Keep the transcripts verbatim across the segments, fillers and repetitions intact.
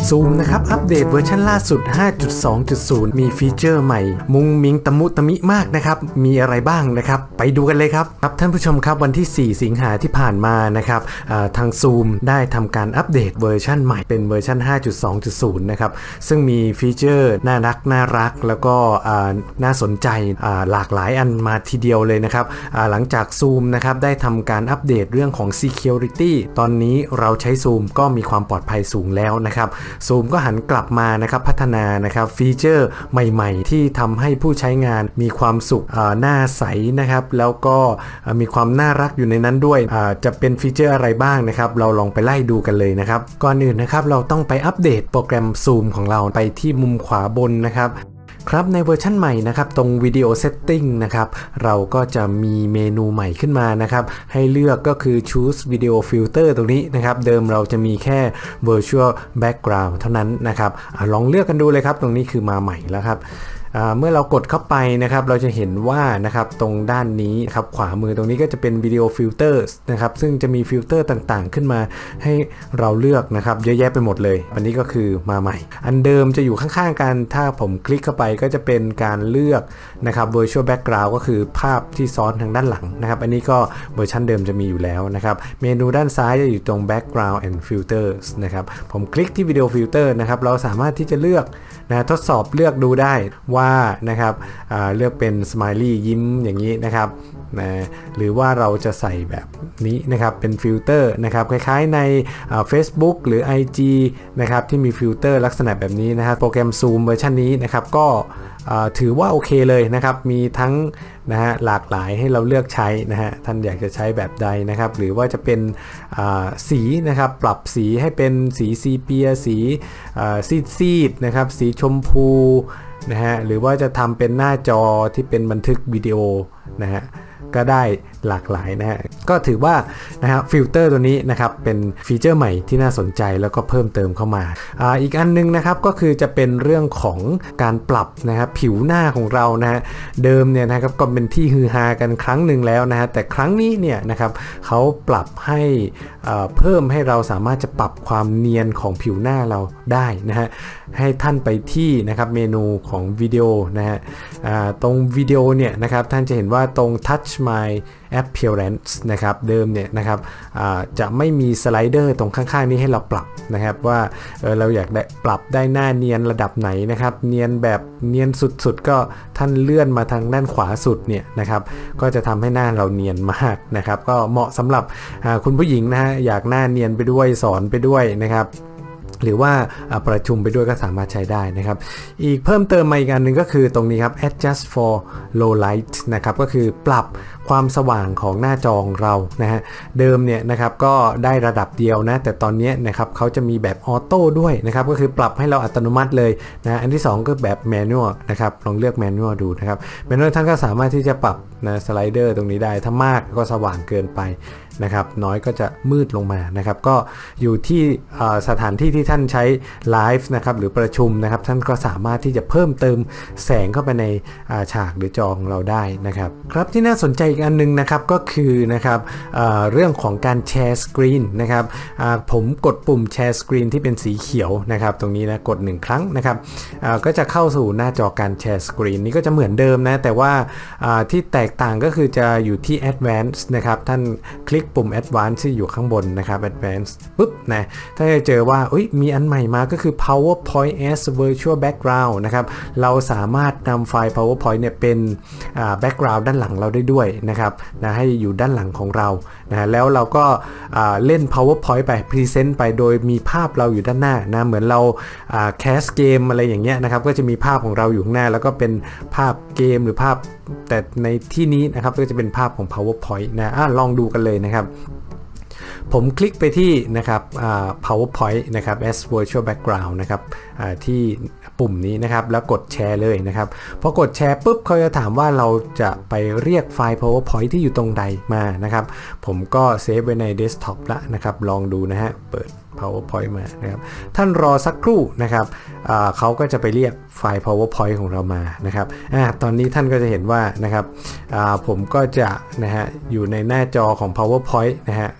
Zoom นะครับอัปเดตเวอร์ชันล่าสุด ห้าจุดสองจุดศูนย์ มีฟีเจอร์ใหม่มุงมิงตะมุตะมิมากนะครับมีอะไรบ้างนะครับไปดูกันเลยครับครับท่านผู้ชมครับวันที่สี่สิงหาที่ผ่านมานะครับทาง Zoom ได้ทำการอัปเดตเวอร์ชันใหม่เป็นเวอร์ชัน ห้าจุดสองจุดศูนย์ นะครับซึ่งมีฟีเจอร์น่ารักน่ารักแล้วก็น่าสนใจหลากหลายอันมาทีเดียวเลยนะครับหลังจาก Zoom นะครับได้ทำการอัปเดตเรื่องของ Security ตอนนี้เราใช้ Zoom ก็มีความปลอดภัยสูงแล้วนะครับ Zoom ก็หันกลับมานะครับพัฒนานะครับฟีเจอร์ใหม่ๆที่ทำให้ผู้ใช้งานมีความสุขหน้าใสนะครับแล้วก็มีความน่ารักอยู่ในนั้นด้วยจะเป็นฟีเจอร์อะไรบ้างนะครับเราลองไปไล่ดูกันเลยนะครับก่อนอื่นนะครับเราต้องไปอัปเดตโปรแกรม Zoom ของเราไปที่มุมขวาบนนะครับครับในเวอร์ชันใหม่นะครับตรงวิดีโอเซตติ้งนะครับเราก็จะมีเมนูใหม่ขึ้นมานะครับให้เลือกก็คือ choose video filter ตรงนี้นะครับเดิมเราจะมีแค่ virtual background เท่านั้นนะครับอลองเลือกกันดูเลยครับตรงนี้คือมาใหม่แล้วครับเมื่อเรากดเข้าไปนะครับเราจะเห็นว่านะครับตรงด้านนี้ครับขวามือตรงนี้ก็จะเป็นวิดีโอฟิลเตอร์นะครับซึ่งจะมีฟิลเตอร์ต่างๆขึ้นมาให้เราเลือกนะครับเยอะแยะไปหมดเลยอันนี้ก็คือมาใหม่อันเดิมจะอยู่ข้างๆกันถ้าผมคลิกเข้าไปก็จะเป็นการเลือกนะครับ virtual background ก็คือภาพที่ซ้อนทางด้านหลังนะครับอันนี้ก็เวอร์ชันเดิมจะมีอยู่แล้วนะครับเมนูด้านซ้ายจะอยู่ตรง background and filters นะครับผมคลิกที่วิดีโอฟิลเตอร์นะครับเราสามารถที่จะเลือกนะทดสอบเลือกดูได้ว่านะครับเลือกเป็นสไมลี่ยิ้มอย่างนี้นะครับนะหรือว่าเราจะใส่แบบนี้นะครับเป็นฟิลเตอร์นะครับคล้ายๆใน Facebook หรือ ไอ จี นะครับที่มีฟิลเตอร์ลักษณะแบบนี้นะครับโปรแกรม Zoom เวอร์ชันนี้นะครับก็ถือว่าโอเคเลยนะครับมีทั้งนะฮะหลากหลายให้เราเลือกใช้นะฮะท่านอยากจะใช้แบบใดนะครับหรือว่าจะเป็นสีนะครับปรับสีให้เป็นสีซีเปียสีซีดๆนะครับสีชมพูนะฮะหรือว่าจะทำเป็นหน้าจอที่เป็นบันทึกวิดีโอนะฮะก็ได้หลากหลายนะฮะก็ถือว่านะฮะฟิลเตอร์ตัวนี้นะครับเป็นฟีเจอร์ใหม่ที่น่าสนใจแล้วก็เพิ่มเติมเข้ามาอ่าอีกอันนึงนะครับก็คือจะเป็นเรื่องของการปรับนะครับผิวหน้าของเรานะฮะเดิมเนี่ยนะครับก็เป็นที่ฮือฮากันครั้งหนึ่งแล้วนะฮะแต่ครั้งนี้เนี่ยนะครับเขาปรับให้เพิ่มให้เราสามารถจะปรับความเนียนของผิวหน้าเราได้นะฮะให้ท่านไปที่นะครับเมนูของวิดีโอนะฮะตรงวิดีโอเนี่ยนะครับท่านจะเห็นว่าตรง touch my appearance นะครับเดิมเนี่ยนะครับจะไม่มีสไลเดอร์ตรงข้างๆนี้ให้เราปรับนะครับว่าเออเราอยากได้ปรับได้หน้าเนียนระดับไหนนะครับเนียนแบบเนียนสุดๆก็ท่านเลื่อนมาทางด้านขวาสุดเนี่ยนะครับก็จะทำให้หน้าเราเนียนมากนะครับก็เหมาะสำหรับคุณผู้หญิงนะฮะอยากหน้าเนียนไปด้วยสอนไปด้วยนะครับหรือว่าประชุมไปด้วยก็สามารถใช้ได้นะครับอีกเพิ่มเติมมาอีกอันหนึ่งก็คือตรงนี้ครับ adjust for low light นะครับก็คือปรับความสว่างของหน้าจอของเรานะฮะเดิมเนี่ยนะครับก็ได้ระดับเดียวนะแต่ตอนนี้นะครับเขาจะมีแบบออโต้ด้วยนะครับก็คือปรับให้เราอัตโนมัติเลยนะอันที่สองก็แบบแมนนวลนะครับลองเลือกแมนนวลดูนะครับแมนนวลท่านก็สามารถที่จะปรับนะสไลเดอร์ตรงนี้ได้ถ้ามากก็สว่างเกินไปนะครับน้อยก็จะมืดลงมานะครับก็อยู่ที่สถานที่ที่ท่านใช้ไลฟ์นะครับหรือประชุมนะครับท่านก็สามารถที่จะเพิ่มเติมแสงเข้าไปในฉากหรือจอของเราได้นะครับครับที่น่าสนใจอีกอันนึงนะครับก็คือนะครับเ, เรื่องของการแชร์สกรีนนะครับผมกดปุ่มแชร์สกรีนที่เป็นสีเขียวนะครับตรงนี้นะกดหนึ่งครั้งนะครับก็จะเข้าสู่หน้าจอการแชร์สกรีนนี้ก็จะเหมือนเดิมนะแต่ว่าที่แตกต่างก็คือจะอยู่ที่ Advanced นะครับท่านคลิกปุ่ม Advanced ที่อยู่ข้างบนนะครับ Advanced ปุ๊บนะถ้าจะเจอว่ามีอันใหม่มาก็คือ PowerPoint as Virtual Background นะครับเราสามารถนำไฟล์ PowerPoint เนี่ยเป็น background ด้านหลังเราได้ด้วยนะครับนะให้อยู่ด้านหลังของเรานะแล้วเราก็เล่น PowerPoint ไป Present ไปโดยมีภาพเราอยู่ด้านหน้านะเหมือนเราแคสเกมอะไรอย่างเงี้ยนะครับก็จะมีภาพของเราอยู่ข้างหน้าแล้วก็เป็นภาพเกมหรือภาพแต่ในที่นี้นะครับก็จะเป็นภาพของ PowerPoint นะอ่ะลองดูกันเลยนะครับผมคลิกไปที่นะครับ PowerPoint นะครับ as virtual background นะครับที่ปุ่มนี้นะครับแล้วกดแชร์เลยนะครับพอกดแชร์ปุ๊บเขาจะถามว่าเราจะไปเรียกไฟล์ PowerPoint ที่อยู่ตรงใดมานะครับผมก็เซฟไว้ใน desktop ละนะครับลองดูนะฮะเปิด PowerPoint มานะครับท่านรอสักครู่นะครับเขาก็จะไปเรียกไฟล์ PowerPoint ของเรามานะครับอ่าตอนนี้ท่านก็จะเห็นว่านะครับผมก็จะนะฮะอยู่ในหน้าจอของ PowerPoint นะฮะสมมติผม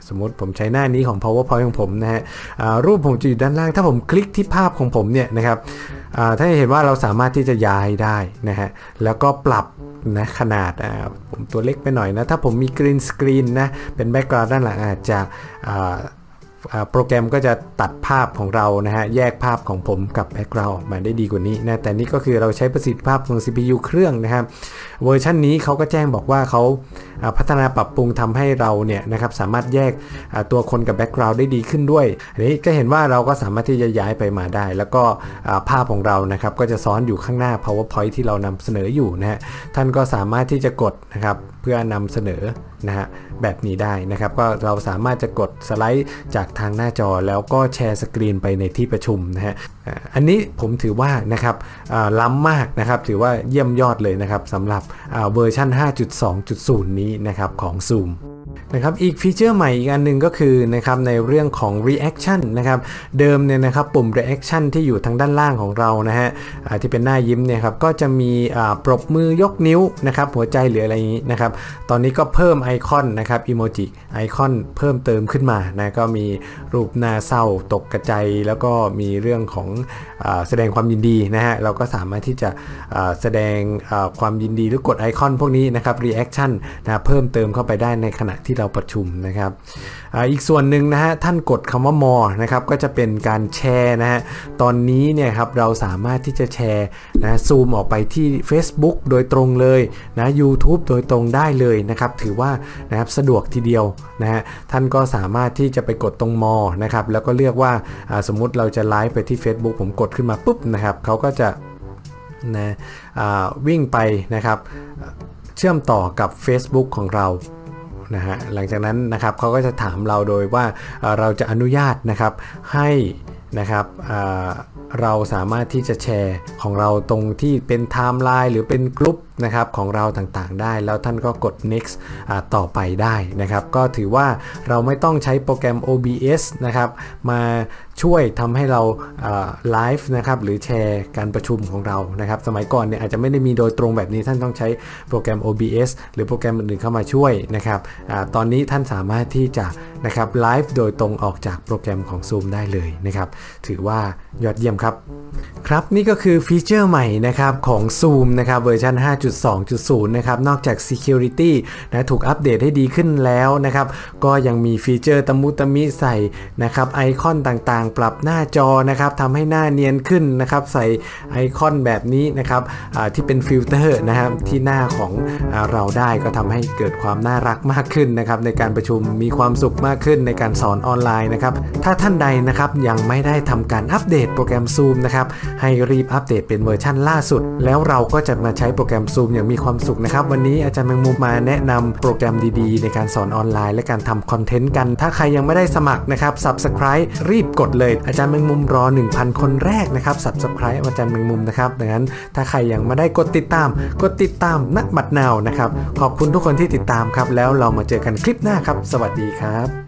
ผมใช้หน้านี้ของ PowerPoint ของผมนะฮะรูปผมจะอยู่ด้านล่างถ้าผมคลิกที่ภาพของผมเนี่ยนะครับถ้าเห็นว่าเราสามารถที่จะย้ายได้นะฮะแล้วก็ปรับนะขนาดผมตัวเล็กไปหน่อยนะถ้าผมมีกรีนสกรีนนะเป็นแบ็กกราวด์ด้านหลังอาจจะโปรแกรมก็จะตัดภาพของเรานะฮะแยกภาพของผมกับแบ็กกราวด์ออกมาได้ดีกว่านี้นะแต่นี่ก็คือเราใช้ประสิทธิภาพของ ซี พี ยู เครื่องนะครับเวอร์ชันนี้เขาก็แจ้งบอกว่าเขาพัฒนาปรับปรุงทำให้เราเนี่ยนะครับสามารถแยกตัวคนกับแบ็กกราวด์ได้ดีขึ้นด้วยอันนี้ก็เห็นว่าเราก็สามารถที่จะย้ายไปมาได้แล้วก็ภาพของเรานะครับก็จะซ้อนอยู่ข้างหน้า PowerPoint ที่เรานำเสนออยู่นะฮะท่านก็สามารถที่จะกดนะครับเพื่อนำเสนอนะฮะแบบนี้ได้นะครับก็เราสามารถจะกดสไลด์จากทางหน้าจอแล้วก็แชร์สกรีนไปในที่ประชุมนะฮะอันนี้ผมถือว่านะครับล้ำมากนะครับถือว่าเยี่ยมยอดเลยนะครับสำหรับเวอร์ชัน ห้าจุดสองจุดศูนย์ นี้นะครับของ Zoomนะครับอีกฟีเจอร์ใหม่อีกอันหนึ่งก็คือนะครับในเรื่องของ reaction นะครับเดิมเนี่ยนะครับปุ่ม reaction ที่อยู่ทางด้านล่างของเรานะฮะที่เป็นหน้ายิ้มเนี่ยครับก็จะมีปรบมือยกนิ้วนะครับหัวใจหรืออะไรอย่างนี้นะครับตอนนี้ก็เพิ่มไอคอนนะครับอีโมจิไอคอนเพิ่มเติมขึ้นมานะก็มีรูปหน้าเศร้าตกกระจายแล้วก็มีเรื่องของแสดงความยินดีนะฮะเราก็สามารถที่จะแสดงความยินดีหรือกดไอคอนพวกนี้นะครับ reaction นะเพิ่มเติมเข้าไปได้ในขณะที่เราประชุมนะครับ อ, อีกส่วนหนึ่งนะฮะท่านกดคำว่า more นะครับก็จะเป็นการแชร์นะฮะตอนนี้เนี่ยครับเราสามารถที่จะแชร์นะซูมออกไปที่ Facebook โดยตรงเลยนะ YouTube โดยตรงได้เลยนะครับถือว่านะครับสะดวกทีเดียวนะฮะท่านก็สามารถที่จะไปกดตรง more นะครับแล้วก็เลือกว่าสมมุติเราจะไลฟ์ไปที่ Facebook ผมกดขึ้นมาปุ๊บนะครับเขาก็จะนะวิ่งไปนะครับเชื่อมต่อกับ Facebook ของเรานะฮะหลังจากนั้นนะครับเขาก็จะถามเราโดยว่าเราจะอนุญาตนะครับให้นะครับเราสามารถที่จะแชร์ของเราตรงที่เป็นไทม์ไลน์หรือเป็นกลุ่มนะครับของเราต่างๆได้แล้วท่านก็กด next ต่อไปได้นะครับก็ถือว่าเราไม่ต้องใช้โปรแกรม โอ บี เอส นะครับมาช่วยทำให้เราไลฟ์นะครับหรือแชร์การประชุมของเรานะครับสมัยก่อนเนี่ยอาจจะไม่ได้มีโดยตรงแบบนี้ท่านต้องใช้โปรแกรม โอ บี เอส หรือโปรแกรมอื่นๆเข้ามาช่วยนะครับอตอนนี้ท่านสามารถที่จะนะครับไลฟ์โดยตรงออกจากโปรแกรมของ Zoom ได้เลยนะครับถือว่ายอดเยี่ยมครับครับนี่ก็คือฟีเจอร์ใหม่นะครับของ Zoom นะครับเวอร์ชัน ห้าจุดสองจุดศูนย์ นะครับนอกจาก Security นะถูกอัปเดตให้ดีขึ้นแล้วนะครับก็ยังมีฟีเจอร์ตะมุตะมิใส่นะครับไอคอนต่างๆปรับหน้าจอนะครับทำให้หน้าเนียนขึ้นนะครับใส่ไอคอนแบบนี้นะครับที่เป็นฟิลเตอร์นะครับที่หน้าของเราได้ก็ทำให้เกิดความน่ารักมากขึ้นนะครับในการประชุมมีความสุขมากขึ้นในการสอนออนไลน์นะครับถ้าท่านใดนะครับยังไม่ได้ทำการอัปเดตโปรแกรม Zoom นะครับให้รีบอัปเดตเป็นเวอร์ชั่นล่าสุดแล้วเราก็จะมาใช้โปรแกรม Zoom อย่างมีความสุขนะครับวันนี้อาจารย์แมงมุมมาแนะนำโปรแกรมดีๆในการสอนออนไลน์และการทำคอนเทนต์กันถ้าใครยังไม่ได้สมัครนะครับ Subscribe รีบกดเลยอาจารย์แมงมุมรอ หนึ่งพัน คนแรกนะครับ Subscribe อาจารย์แมงมุมนะครับดังนั้นถ้าใครยังไม่ได้กดติดตามกดติดตามณบัดนาวนะครับขอบคุณทุกคนที่ติดตามครับแล้วเรามาเจอกันคลิปหน้าครับสวัสดีครับ